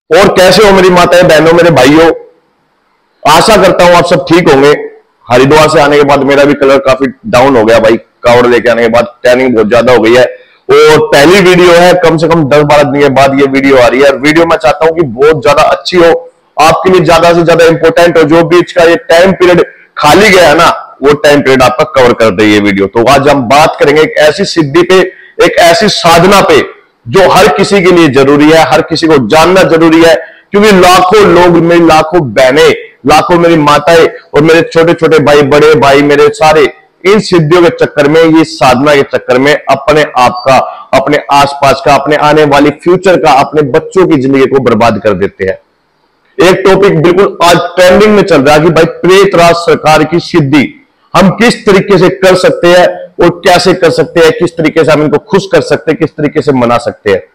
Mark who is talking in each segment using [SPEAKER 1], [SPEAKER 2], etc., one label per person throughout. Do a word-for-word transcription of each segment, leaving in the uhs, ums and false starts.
[SPEAKER 1] और कैसे हो मेरी माताएं, बहनों, मेरे भाइयों। आशा करता हूं आप सब ठीक होंगे। हरिद्वार से आने के बाद मेरा भी कलर काफी डाउन हो गया भाई। कावड़ लेके आने के बाद टैनिंग बहुत ज्यादा हो गई है और पहली वीडियो है, कम से कम दस बारह दिन के बाद ये वीडियो आ रही है। वीडियो मैं चाहता हूं कि बहुत ज्यादा अच्छी हो, आपके लिए ज्यादा से ज्यादा इंपॉर्टेंट हो। जो बीच का ये टाइम पीरियड खाली गया है ना, वो टाइम पीरियड आपका कवर कर दे ये वीडियो। तो आज हम बात करेंगे एक ऐसी सिद्धि पे, एक ऐसी साधना पे जो हर किसी के लिए जरूरी है, हर किसी को जानना जरूरी है। क्योंकि लाखों लोग, मेरी लाखों बहनें, लाखों मेरी माताएं और मेरे छोटे छोटे भाई, बड़े भाई मेरे सारे इन सिद्धियों के चक्कर में, ये साधना के चक्कर में अपने आप का, अपने आसपास का, अपने आने वाली फ्यूचर का, अपने बच्चों की जिंदगी को बर्बाद कर देते हैं। एक टॉपिक बिल्कुल आज ट्रेंडिंग में चल रहा है कि भाई प्रेतराज सरकार की सिद्धि हम किस तरीके से कर सकते हैं और कैसे कर सकते हैं, किस तरीके से हम इनको खुश कर सकते हैं, किस तरीके से मना सकते हैं।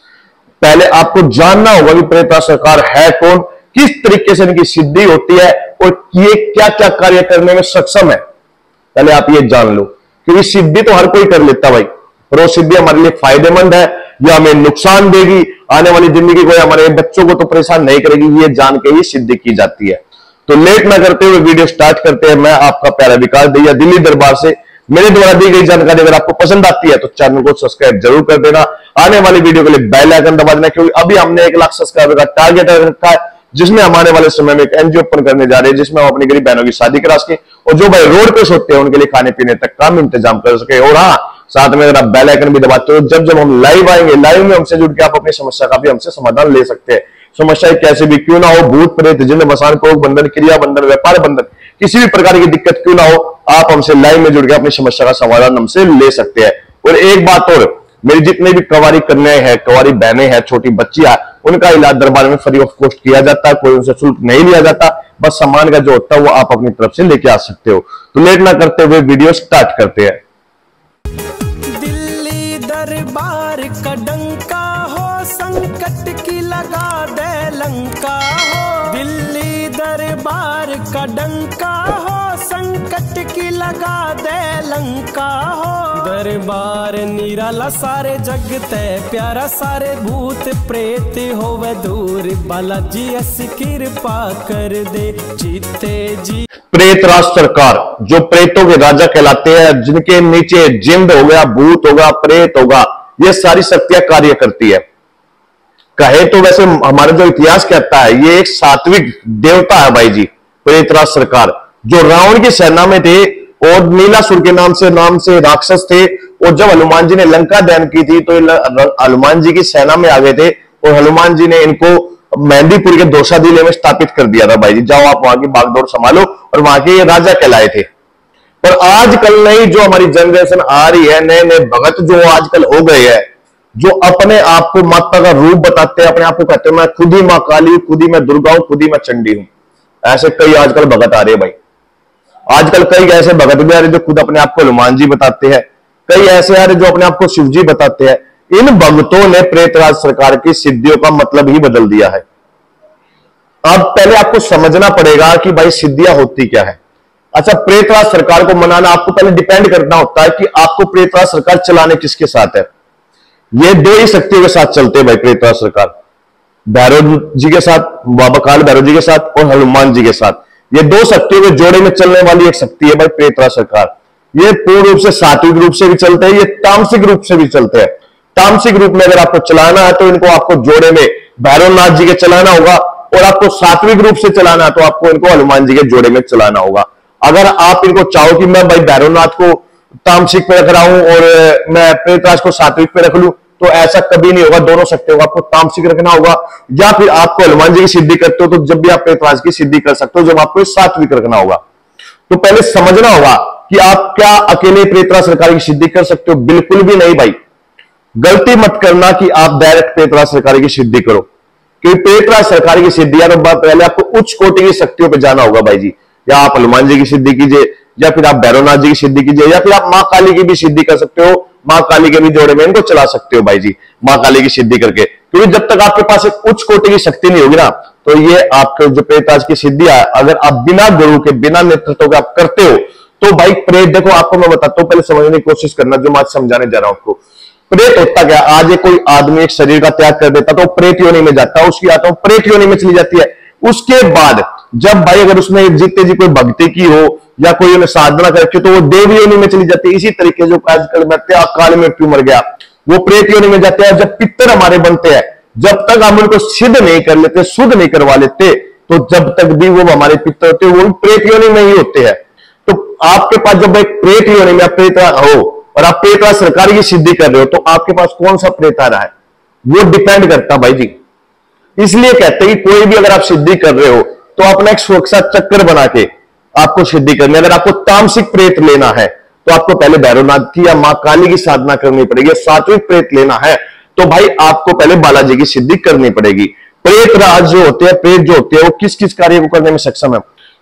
[SPEAKER 1] पहले आपको जानना होगा कि प्रेतराज सरकार है कौन, किस तरीके से इनकी सिद्धि होती है और ये क्या क्या कार्य करने में सक्षम है। पहले आप ये जान लो, क्योंकि सिद्धि तो हर कोई कर लेता भाई, और वो सिद्धि हमारे लिए फायदेमंद है या हमें नुकसान देगी, आने वाली जिंदगी को, हमारे बच्चों को तो परेशान नहीं करेगी, ये जान के ही सिद्धि की जाती है। तो लेट ना करते हुए वीडियो स्टार्ट करते हैं। मैं आपका प्यारा विकास दैया, दिल्ली दरबार से। मेरे द्वारा दी गई जानकारी अगर आपको पसंद आती है तो चैनल को सब्सक्राइब जरूर कर देना। आने वाली वीडियो के लिए बेल आइकन दबा देना, क्योंकि अभी हमने एक लाख सब्सक्राइबर का टारगेट रखा है, जिसमें हमारे वाले समय में एक एनजीओ ओपन करने जा रहे हैं, जिसमें हम अपनी गरीब बहनों की शादी करा सके और जो भाई रोड पे सोते हैं उनके लिए खाने पीने तक का इंतजाम कर सके। और हाँ, साथ में अगर आप बेल आइकन भी दबाते हो, जब जब हम लाइव आएंगे, लाइव में हमसे जुड़ के आप अपनी समस्या का भी हमसे समाधान ले सकते हैं। समस्या कैसे भी क्यों ना हो, भूत प्रेत जिन्न मसान कोक बंधन, क्रिया बंधन, व्यापार बंधन, किसी भी प्रकार की दिक्कत क्यों ना हो, आप हमसे लाइव में जुड़ के अपनी समस्या का समाधान हमसे ले सकते हैं। और एक बात और, मेरी जितने भी कवारी कन्याएं हैं, कवारी बहनें हैं, छोटी बच्चियां, उनका इलाज दरबार में फ्री ऑफ कॉस्ट किया जाता है। कोई उनसे शुल्क नहीं लिया जाता, बस सामान का जो होता है वो आप अपनी तरफ से लेके आ सकते हो। तो लेट ना करते हुए वीडियो स्टार्ट करते हैं।
[SPEAKER 2] दिल्ली दरबार का डंका हो, संकट की लगा दे लंका हो। दिल्ली दरबार का डंका हो, संकट की लगा दे लंका हो। दरबार निराला सारे जगते प्यारा, सारे भूत प्रेत होवे दूर, बालाजी ऐसी कृपा कर दे जीते जी।
[SPEAKER 1] प्रेतराज सरकार जो प्रेतों के राजा कहलाते हैं, जिनके नीचे जिंद हो गया, भूत होगा, प्रेत होगा, ये सारी शक्तियां कार्य करती है। कहे तो वैसे हमारा जो इतिहास कहता है, ये एक सात्विक देवता है भाई जी। प्रेतराज सरकार जो रावण की सेना में थे और नीलासुर के नाम से नाम से राक्षस थे, और जब हनुमान जी ने लंका दहन की थी तो हनुमान जी की सेना में आ गए थे और हनुमान जी ने इनको मेहंदीपुर के दोसादिले में स्थापित कर दिया था भाई जी। जाओ आप वहां की बागडोर संभालो, और वहां के ये राजा कहलाए थे। पर आजकल नई जो हमारी जनरेशन आ रही है, नए नए भगत जो आजकल हो गए हैं, जो अपने आप को माता का रूप बताते हैं, अपने आप को कहते हैं मैं खुद ही मां काली हूं, खुद ही मैं दुर्गा हूं, खुद ही मैं चंडी हूं। ऐसे कई आजकल भगत आ रहे हैं भाई। आजकल कई ऐसे भगत भी आ रहे जो खुद अपने आप को हनुमान जी बताते हैं, कई ऐसे आ रहे जो अपने आप को शिव जी बताते हैं। इन भक्तों ने प्रेतराज सरकार की सिद्धियों का मतलब ही बदल दिया है। अब पहले आपको समझना पड़ेगा कि भाई सिद्धियां होती क्या है। अच्छा, प्रेतराज सरकार को मनाना आपको पहले डिपेंड करना होता है कि आपको प्रेतराज सरकार चलाने किसके साथ है। ये दो ही शक्तियों के साथ चलते हैं भाई प्रेतराज सरकार, भैरव जी के साथ, बाबा काल भैरव जी के साथ और हनुमान जी के साथ। ये दो शक्तियों के जोड़े में चलने वाली एक शक्ति है भाई प्रेतराज सरकार। ये पूर्ण रूप से सात्विक रूप से भी चलते हैं, ये तामसिक रूप से भी चलते हैं। तामसिक रूप में अगर आपको चलाना है तो इनको आपको जोड़े में भैरवनाथ जी के चलाना होगा, और आपको सात्विक रूप से चलाना है तो आपको इनको हनुमान जी के जोड़े में चलाना होगा। अगर आप इनको चाहो कि मैं भाई भैरवनाथ को तामसिक पे रख रहा हूं और मैं प्रेतराज को सात्विक पे रख लूं, तो ऐसा कभी नहीं होगा। दोनों शक्तियों को आपको तामसिक रखना होगा, या फिर आपको हनुमान जी की सिद्धि करते हो तो जब भी आप प्रेतराज की सिद्धि कर सकते हो, जब आपको सात्विक रखना होगा। तो पहले समझना होगा कि आप क्या अकेले प्रेतराज सरकार की सिद्धि कर सकते हो। बिल्कुल भी नहीं भाई, गलती मत करना कि आप डायरेक्ट प्रेतराज सरकार की सिद्धि करो, क्योंकि प्रेतराज सरकार की सिद्धि तो पहले आपको उच्च कोटि की शक्तियों पर जाना होगा भाई जी। या आप हनुमान जी की सिद्धि कीजिए, या फिर आप भैरवनाथ जी की सिद्धि कीजिए, या फिर आप मां काली की भी सिद्धि कर सकते हो। मां काली के भी जोड़े में इनको चला सकते हो भाई जी, मां काली की सिद्धि करके। क्योंकि जब तक आपके पास एक उच्च कोटि की शक्ति नहीं होगी ना, तो ये आपके जो प्रेतराज की सिद्धि है, अगर आप बिना गुरु के, बिना नेतृत्व के आप करते हो तो भाई प्रेत, देखो आपको मैं बताता हूं, पहले समझने की कोशिश करना जो मैं आज समझाने जा रहा हूं आपको। प्रेत होता क्या, आज एक कोई आदमी एक शरीर का त्याग कर देता तो प्रेत योनि में जाता, उसकी आत्मा प्रेत योनि में चली जाती है। उसके बाद जब भाई अगर उसने जीते जी कोई भक्ति की हो या कोई उन्हें साधना करके तो वो देव योनि में चली जाती है। इसी तरीके जो आजकल मरते अकाल में क्यों मर गया वो प्रेत योनि में जाते हैं। जब पितर हमारे बनते हैं, जब तक हम उनको सिद्ध नहीं कर लेते, शुद्ध नहीं करवा लेते, तो जब तक भी वो हमारे पितर होते हैं वो प्रेत योनि में ही होते हैं। तो आपके पास जब एक प्रेत योनि में प्रेत हो और आप प्रेत सरकारी की सिद्धि कर रहे हो तो आपके पास कौन सा प्रेत आ रहा है, वो डिपेंड करता भाई जी। इसलिए कहते हैं कि कोई भी अगर आप सिद्धि कर रहे हो तो अपना एक सुरक्षा चक्कर बना के आपको सिद्धि करनी है। अगर आपको तामसिक प्रेत लेना है तो आपको पहले भैरवनाथ की या मां काली की साधना करनी पड़ेगी। सात्विक प्रेत लेना है तो भाई आपको पहले बालाजी की सिद्धि करनी पड़ेगी। प्रेत राज जो होते हैं, प्रेत जो होते हैं, वो किस किस कार्य को करने में सक्षम है।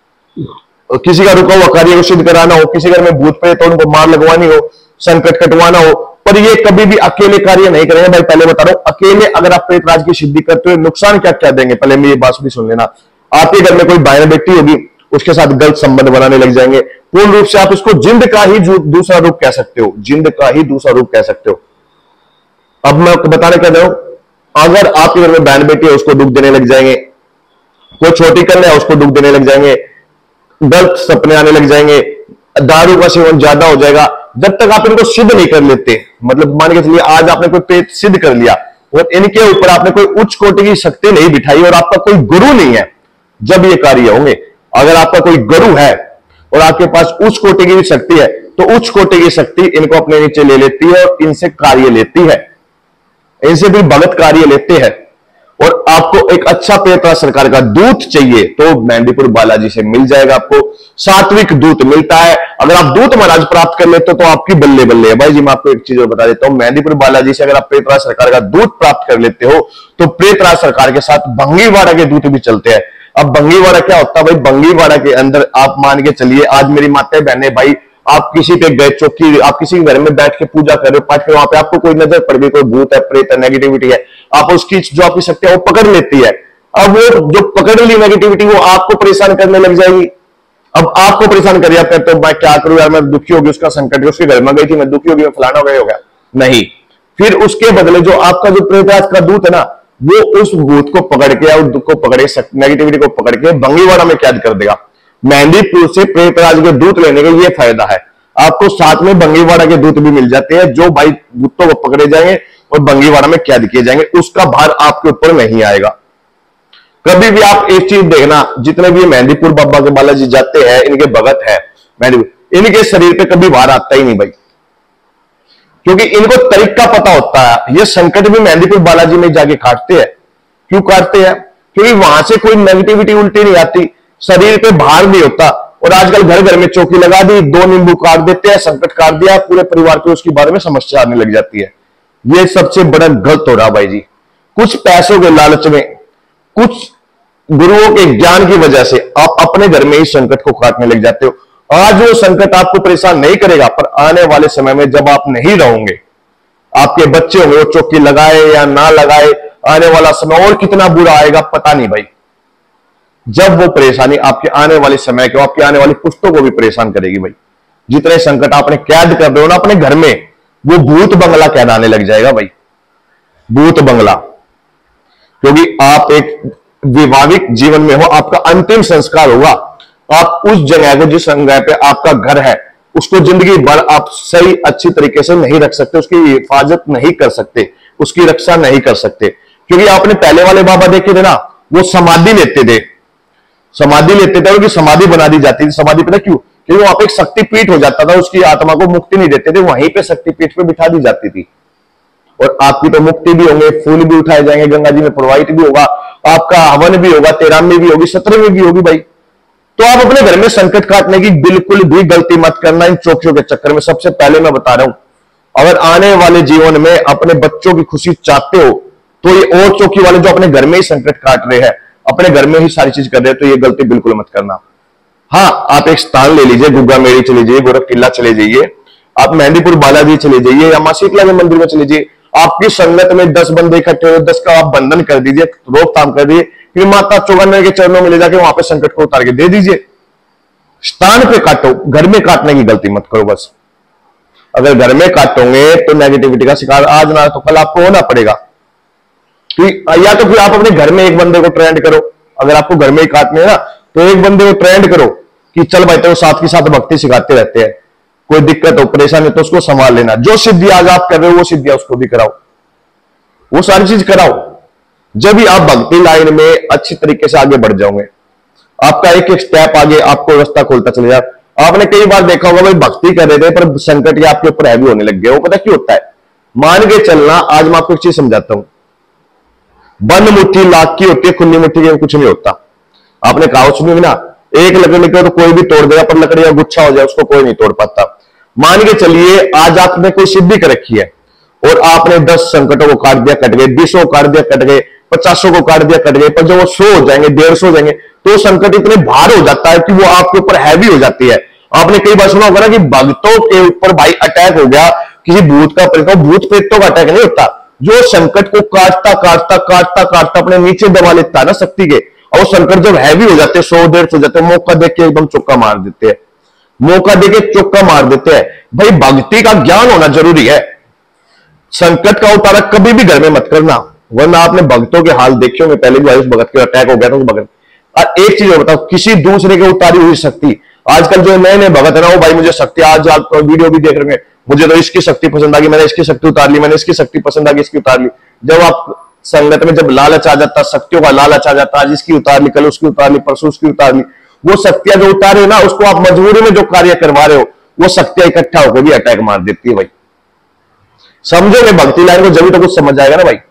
[SPEAKER 1] किसी का रुका हुआ कार्य को सिद्ध कराना हो, किसी घर में भूत प्रेत हो उनको मार लगवानी हो, संकट कटवाना हो, पर ये कभी भी अकेले कार्य नहीं करेंगे। भाई पहले बता रहा हूं, अकेले अगर आप प्रेत राज की सिद्धि करते हो नुकसान क्या क्या देंगे, पहले मेरी बात भी सुन लेना। आपके घर में कोई बहन बेटी होगी, उसके साथ गलत संबंध बनाने लग जाएंगे। पूर्ण रूप से आप इसको जिंद का ही दूसरा रूप कह सकते हो, जिंद का ही दूसरा रूप कह सकते हो। अब मैं आपको बताने क्या जा रहा हूं, अगर आपके घर में बहन बेटी है उसको दुख देने लग जाएंगे, कोई छोटी कन्या है उसको दुख देने लग जाएंगे, गलत सपने आने लग जाएंगे, दारू का सेवन ज्यादा हो जाएगा। जब तक आप इनको सिद्ध नहीं कर लेते, मतलब मान के चलिए आज आपने कोई प्रेत सिद्ध कर लिया और इनके ऊपर आपने कोई उच्च कोटि की शक्ति नहीं बिठाई और आपका कोई गुरु नहीं है, जब ये कार्य होंगे। अगर आपका कोई गुरु है और आपके पास उच्च कोटि की भी शक्ति है तो उच्च कोटि की शक्ति इनको अपने नीचे ले लेती है और इनसे कार्य लेती है, इनसे भी भगत कार्य लेते हैं। और आपको एक अच्छा प्रेत सरकार का दूत चाहिए तो मेहंदीपुर बालाजी से मिल जाएगा। आपको सात्विक दूत मिलता है। अगर आप दूत महाराज प्राप्त कर लेते हो तो आपकी बल्ले बल्ले है। भाई जी मैं आपको एक चीज और बता देता हूं, मेहंदीपुर बालाजी से अगर आप प्रेतराज सरकार का दूत प्राप्त कर लेते हो तो प्रेतराज सरकार के साथ भंगीवाड़ा के दूत भी चलते हैं। अब भंगीवाड़ा क्या होता है भाई, भंगीवाड़ा के अंदर आप मान के चलिए आज मेरी माताएं बहने भाई आप किसी पे गए चौकी, आप किसी घर में बैठ के पूजा कर रहे हो, पाठ कर, वहां पे आपको कोई नजर पड़ गई, कोई भूत है, प्रेत है, नेगेटिविटी है, आप उसकी जो आपकी शक्ति है वो पकड़ लेती है। अब वो जो पकड़ ली नेगेटिविटी वो आपको परेशान करने लग जाएगी। अब आपको परेशान कर रहा तो मैं क्या करूं यार, मैं दुखी होगी, उसका संकट, उसके घर में गई थी, मैं दुखी होगी, मैं फलाना हो गया हो गया नहीं। फिर उसके बदले जो आपका जो प्रेतराज का दूत है ना वो उस भूत को पकड़ के और दुख को पकड़े, नेगेटिविटी को पकड़ के भंगीवाड़ा में कैद कर देगा। मेहंदीपुर से प्रेतराज के दूत लेने का ये फायदा है, आपको साथ में भंगीवाड़ा के दूत भी मिल जाते हैं जो भाई भूतों को पकड़े जाएंगे और भंगीवाड़ा में कैद किए जाएंगे, उसका भार आपके ऊपर नहीं आएगा। कभी भी आप एक चीज देखना, जितने भी मेहंदीपुर बाबा के बालाजी जाते हैं इनके भगत है मेहंदीपुर, इनके शरीर पे कभी भार आता ही नहीं भाई, क्योंकि इनको तरीका पता होता है। ये संकट भी मेहंदीपुर बालाजी में जाके काटते हैं। क्यों काटते हैं? क्योंकि वहां से कोई नेगेटिविटी उल्टी नहीं आती, शरीर पे भार नहीं होता। और आजकल घर घर में चौकी लगा दी, दो नींबू काट देते हैं, संकट काट दिया, पूरे परिवार को उसके बारे में समस्या आने लग जाती है। ये सबसे बड़ा गलत हो रहा भाई जी। कुछ पैसों के लालच में, कुछ गुरुओं के ज्ञान की वजह से आप अपने घर में ही संकट को काटने लग जाते हो। आज वो संकट आपको परेशान नहीं करेगा, पर आने वाले समय में जब आप नहीं रहोगे, आपके बच्चे होंगे वो चौकी लगाए या ना लगाए, आने वाला समय और कितना बुरा आएगा पता नहीं भाई। जब वो परेशानी आपके आने वाले समय को, आपके आने वाली पुश्तों को भी परेशान करेगी भाई। जितने संकट आपने कैद कर रहे हो ना अपने घर में, वो भूत बंगला कहलाने लग जाएगा भाई, भूत बंगला। क्योंकि आप एक वैवाहिक जीवन में हो, आपका अंतिम संस्कार होगा, आप उस जगह को, जिस जगह पे आपका घर है, उसको जिंदगी भर आप सही अच्छी तरीके से नहीं रख सकते, उसकी हिफाजत नहीं कर सकते, उसकी रक्षा नहीं कर सकते। क्योंकि आपने पहले वाले बाबा देखे थे ना, वो समाधि लेते थे, समाधि लेते थे, उनकी समाधि बना दी जाती थी। समाधि पता क्यों? क्योंकि वहां पे एक शक्तिपीठ हो जाता था, उसकी आत्मा को मुक्ति नहीं देते थे, वहीं पे शक्तिपीठ पे बिठा दी जाती थी। और आपकी तो मुक्ति भी होंगे, फूल भी उठाए जाएंगे, गंगा जी में प्रवाहित भी होगा, आपका हवन भी होगा, तेरहवीं भी होगी, सत्रहवीं भी होगी भाई। तो आप अपने घर में संकट काटने की बिल्कुल भी गलती मत करना इन चौकियों के चक्कर में। सबसे पहले मैं बता रहा हूं, अगर आने वाले जीवन में अपने बच्चों की खुशी चाहते हो तो ये और चौकी वाले जो अपने घर में ही संकट काट रहे हैं, अपने घर में ही सारी चीज कर रहे हैं, तो ये गलती बिल्कुल मत करना। हाँ, आप एक स्थान ले लीजिए, गुग्गा मेड़ी चले जाइए, गोरख किला चले जाइए, आप मेहंदीपुर बालाजी चले जाइए या मां शीतला के मंदिर में चले जाइए। आपकी संगत में दस बंदे इकट्ठे हो, दस का आप बंधन कर दीजिए, रोकथाम कर दीजिए, फिर माता चौगन्ने के चरणों में ले जाके वहां पे संकट को उतार के दे दीजिए। स्थान पे काटो, घर में काटने की गलती मत करो बस। अगर घर में काटोगे तो नेगेटिविटी का शिकार आज ना तो कल आपको होना पड़ेगा। या तो फिर आप अपने घर में एक बंदे को ट्रेंड करो, अगर आपको घर में ही काटने है ना तो एक बंदे को ट्रेंड करो कि चल भाई तो साथ के साथ भक्ति सिखाते रहते हैं, कोई दिक्कत हो परेशानी तो उसको संभाल लेना, जो सिद्धि आज आप कर रहे हो वो सिद्धियां उसको भी कराओ, वो सारी चीज कराओ। जब भी आप भक्ति लाइन में अच्छी तरीके से आगे बढ़ जाओगे, आपका एक एक स्टेप आगे आपको रास्ता खोलता चलेगा। आपने कई बार देखा होगा भाई भक्ति कर रहे थे पर संकट ये आपके ऊपर हैवी होने लग गया, वो पता क्यों होता है? मान के चलना, आज मैं आपको एक चीज समझाता हूं, बंद मुट्ठी लाख की होती है, खुली मुट्ठी के कुछ नहीं होता। आपने कहा सुनिए ना, एक लकड़ी को तो कोई भी तोड़ देगा पर लकड़ी का गुच्छा हो जाए उसको कोई नहीं तोड़ पाता। मान के चलिए आज आपने कोई सिद्धि कर रखी है और आपने दस संकटों को काट दिया कट गए, बीसों को काट दिया कट गए, पचासों को काट दिया कट गए, पर जब वो सौ हो जाएंगे, डेढ़ सौ हो जाएंगे तो संकट इतने भार हो जाता है कि वो आपके ऊपर हैवी हो जाती है। आपने कई बार सुना होगा ना कि भक्तों के ऊपर भाई अटैक हो गया, किसी भूत का प्रेत, भूत प्रेतों का अटैक नहीं होता, जो संकट को काटता काटता काटता काटता अपने नीचे दबा लेता है ना शक्ति के, और वो संकट जब हैवी हो जाते हैं, सौ डेढ़ सौ जाते हैं, मौका देख के एकदम चौका मार देते हैं, मौका देके चौका मार देते हैं। भाई भक्ति का ज्ञान होना जरूरी है। संकट का उतारा कभी भी घर में मत करना, वरना आपने भक्तों के हाल देखे होंगे, पहले भी आयुष भगत के अटैक हो गया था उस भगत। और एक चीज बताओ, किसी दूसरे के उतारी हुई शक्ति, आजकल जो नए नए भगत है ना, वो भाई मुझे शक्ति, आज आप वीडियो भी देख रहे हैं, मुझे तो इसकी शक्ति पसंद आ गई, मैंने इसकी शक्ति उतार ली, मैंने इसकी शक्ति पसंद आ गई, इसकी उतार ली। जब आप संगत में जब लालच आ जाता, शक्तियों का लालच आ जाता, आज इसकी उतार ली, कल उसकी उतार ली, परसों उसकी उतार ली, वो शक्तियां जो उतारे ना, उसको आप मजबूरी में जो कार्य करवा रहे हो, वो शक्तियां इकट्ठा होकर भी अटैक मार देती है। भाई समझोगे भक्ति लाइन को जब तो कुछ समझ आएगा ना। भाई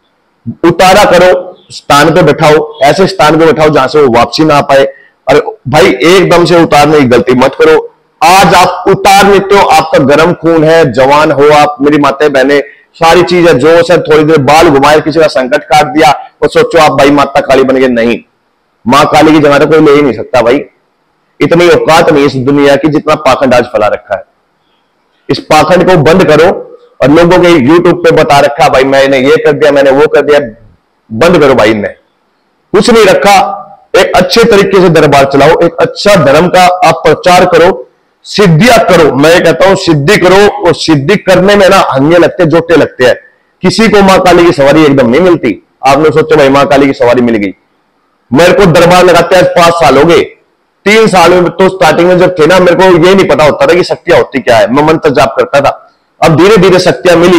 [SPEAKER 1] उतारा करो, स्थान पे बैठाओ, ऐसे स्थान पे बैठाओ जहां से वो वापसी ना आ पाए। और भाई एकदम से उतारने की गलती मत करो। आज आप उतार लेते हो, आपका गर्म खून है, जवान हो आप, मेरी माता बहने, सारी चीज है, जो सर थोड़ी देर बाल घुमाए, किसी का संकट काट दिया और सोचो आप भाई माता काली बन गए। नहीं, मां काली की जगह तो कोई ले ही नहीं सकता। भाई इतनी औकात नहीं इस दुनिया की जितना पाखंड आज फैला रखा है। इस पाखंड को बंद करो। और लोगों के यूट्यूब पे बता रखा भाई मैंने ये कर दिया, मैंने वो कर दिया, बंद करो भाई। ने कुछ नहीं रखा, एक अच्छे तरीके से दरबार चलाओ, एक अच्छा धर्म का आप प्रचार करो, सिद्धियां करो। मैं कहता हूं सिद्धि करो, और सिद्धि करने में ना हंगे लगते, जोटे लगते हैं। किसी को मां काली की सवारी एकदम नहीं मिलती। आपने सोचो भाई मां काली की सवारी मिल गई। मेरे को दरबार लगाते आज पांच साल हो गए। तीन साल में तो स्टार्टिंग में जब थे ना, मेरे को ये नहीं पता होता था कि शक्तियां होती क्या है। मैं मंत्र जाप करता था, अब धीरे धीरे शक्तियां मिली,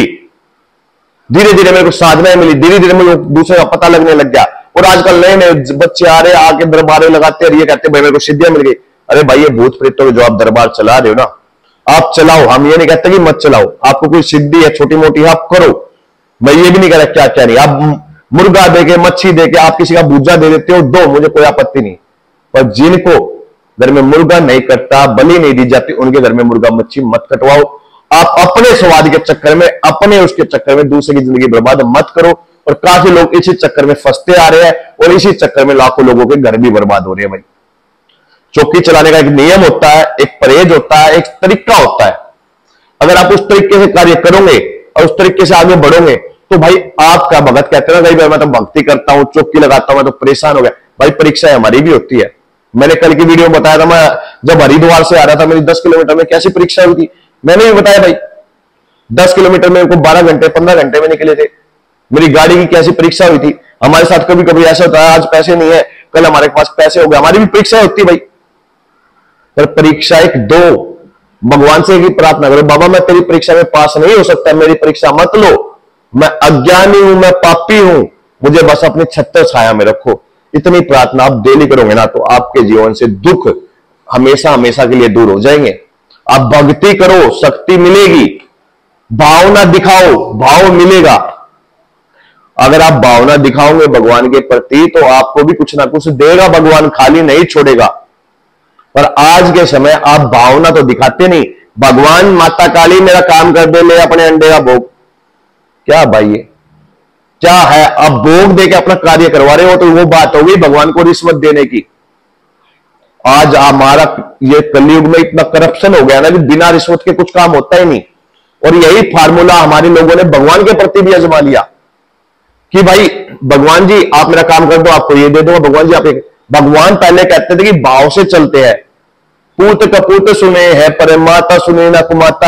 [SPEAKER 1] धीरे धीरे मेरे को साधनाएं मिली, धीरे धीरे मेरे को दूसरे का पता लगने लग गया। और आजकल नए नए बच्चे आ रहे हैं, आके दरबार लगाते हैं, ये कहते हैं भाई मेरे को सिद्धियां मिल गई। अरे भाई ये भूत प्रेतों जो आप दरबार चला रहे हो ना, आप चलाओ, हम ये नहीं कहते कि मत चलाओ। आपको कोई सिद्धि है छोटी मोटी आप करो, मैं ये भी नहीं कह रहा क्या क्या नहीं। आप मुर्गा देके, मच्छी देके, आप किसी का भूजा दे देते हो, दो, मुझे कोई आपत्ति नहीं। पर जिनको घर में मुर्गा नहीं कटता, बलि नहीं दी जाती, उनके घर में मुर्गा मच्छी मत कटवाओ। आप अपने स्वाद के चक्कर में, अपने उसके चक्कर में दूसरे की जिंदगी बर्बाद मत करो। और काफी लोग इसी चक्कर में फंसते आ रहे हैं, और इसी चक्कर में लाखों लोगों के घर भी बर्बाद हो रहे हैं। भाई चौकी चलाने का एक नियम होता है, एक परहेज होता है, एक तरीका होता है। अगर आप उस तरीके से कार्य करोगे और उस तरीके से आगे बढ़ोगे तो भाई आपका भगत कहते हैं ना, भाई मैं तो भक्ति करता हूं, चौकी लगाता हूं, मैं तो परेशान हो गया। भाई परीक्षाएं हमारी भी होती है। मैंने कल की वीडियो में बताया था, मैं जब हरिद्वार से आ रहा था, मेरी दस किलोमीटर में कैसी परीक्षा हुई थी, मैंने भी बताया। भाई दस किलोमीटर में को बारह घंटे पंद्रह घंटे में निकले थे। मेरी गाड़ी की कैसी परीक्षा हुई थी। हमारे साथ कभी कभी ऐसा होता है, आज पैसे नहीं है, कल हमारे पास पैसे हो गए, हमारी भी परीक्षा होती है। भाई पर परीक्षा एक दो, भगवान से ही प्रार्थना करो, बाबा मैं तेरी परीक्षा में पास नहीं हो सकता, मेरी परीक्षा मत लो, मैं अज्ञानी हूं, मैं पापी हूं, मुझे बस अपनी छत्र छाया में रखो। इतनी प्रार्थना आप डेली करोगे ना, तो आपके जीवन से दुख हमेशा हमेशा के लिए दूर हो जाएंगे। आप भक्ति करो, शक्ति मिलेगी। भावना दिखाओ, भाव मिलेगा। अगर आप भावना दिखाओगे भगवान के प्रति तो आपको भी कुछ ना कुछ देगा भगवान, खाली नहीं छोड़ेगा। पर आज के समय आप भावना तो दिखाते नहीं। भगवान माता काली मेरा काम कर दे, ले अपने अंडे का भोग। क्या भाई ये क्या है? आप भोग देके अपना कार्य करवा रहे हो, तो वो बात होगी भगवान को रिश्वत देने की। आज हमारा ये कलयुग में इतना करप्शन हो गया ना कि बिना रिश्वत के कुछ काम होता ही नहीं। और यही फार्मूला हमारे लोगों ने भगवान के प्रति भी आजमा लिया कि भाई भगवान जी आप मेरा काम कर दो, आपको ये दे दो। भगवान जी आप एक, भगवान पहले कहते थे कि भाव से चलते हैं। पूत कपूत सुने है पर माता सुने ना कुमाता,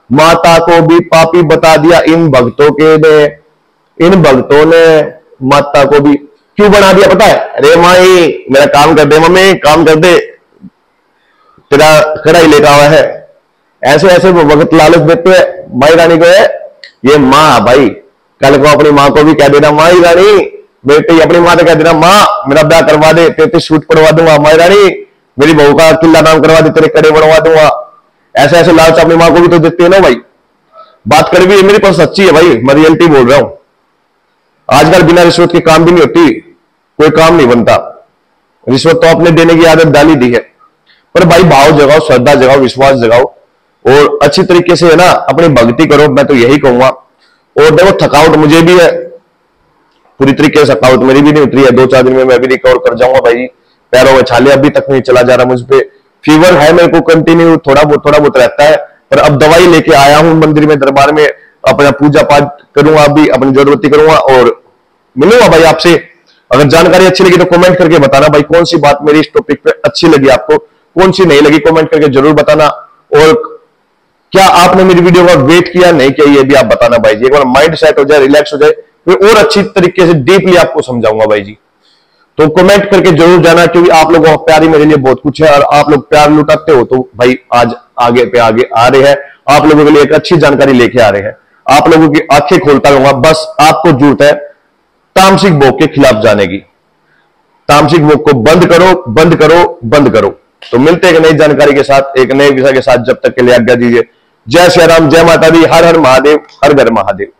[SPEAKER 1] माता को भी पापी बता दिया इन भक्तों के ने, इन भक्तों ने माता को भी क्यों बना दिया पता है? अरे माई मेरा काम कर दे, मम्मी काम कर दे, तेरा कढ़ाई लेकर आवा है। ऐसे ऐसे वो भक्त लालच देते हैं माई रानी को है। ये माँ भाई कल को अपनी माँ को भी कह देना माई रानी, बेटे अपनी माँ से कह देना माँ मेरा ब्याह करवा दे, तेरे सूट पड़वा दूंगा, माई रानी मेरी बहू का किला नाम करवा दे, तेरे कड़े बनवा दूंगा। ऐसे ऐसे लालच अपनी माँ को भी तो देते हैं ना भाई। बात कर भी मेरे पास सच्ची है भाई, मैं रियलिटी बोल रहा हूं। आजकल बिना रिश्वत के काम भी नहीं होती, कोई काम नहीं बनता। रिश्वत तो आपने देने की आदत डाली दी है, पर भाई भाव जगाओ, श्रद्धा जगाओ, विश्वास जगाओ और अच्छी तरीके से है ना अपनी भक्ति करो, मैं तो यही कहूंगा। और देखो थकावट मुझे भी है, पूरी तरीके से थकावट मेरी भी नहीं उतरी है, दो चार दिन में मैं भी रिकवर कर जाऊंगा भाई। पैरों में छाले अभी तक नहीं चला जा रहा मुझ पे, फीवर है मेरे को कंटिन्यू, थोड़ा बहुत थोड़ा बहुत रहता है, पर अब दवाई लेके आया हूं मंदिर में, दरबार में अपना पूजा पाठ करूंगा, अभी अपनी जरूरती करूंगा और मिलूंगा भाई आपसे। अगर जानकारी अच्छी लगी तो कमेंट करके बताना भाई, कौन सी बात मेरी इस टॉपिक पे अच्छी लगी आपको, कौन सी नहीं लगी, कमेंट करके जरूर बताना। और क्या आपने मेरी वीडियो का वेट किया नहीं किया ये भी आप बताना भाई जी। एक बार माइंड सेट हो जाए, रिलैक्स हो जाए, फिर और अच्छी तरीके से डीपली आपको समझाऊंगा भाई जी। तो कमेंट करके जरूर जाना, क्योंकि आप लोगों का प्यार ही मेरे लिए बहुत कुछ है और आप लोग प्यार लुटाते हो तो भाई आज आगे पे आगे आ रहे हैं, आप लोगों के लिए एक अच्छी जानकारी लेके आ रहे हैं। आप लोगों की आंखें खोलता रहूंगा, बस आपको जरूरत है तामसिक भोग के खिलाफ जाने की। तामसिक भोग को बंद करो, बंद करो, बंद करो। तो मिलते हैं एक नई जानकारी के साथ, एक नए विषय के साथ, जब तक के लिए आज्ञा दीजिए। जय श्री राम, जय माता दी, हर हर महादेव, हर घर महादेव।